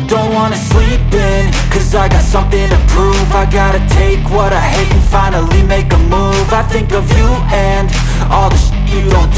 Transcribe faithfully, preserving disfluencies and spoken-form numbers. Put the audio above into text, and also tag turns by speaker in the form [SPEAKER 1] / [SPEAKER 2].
[SPEAKER 1] don't wanna sleep in, cause I got something to prove. I gotta take what I hate and finally make a move. I think of you and all the shit you don't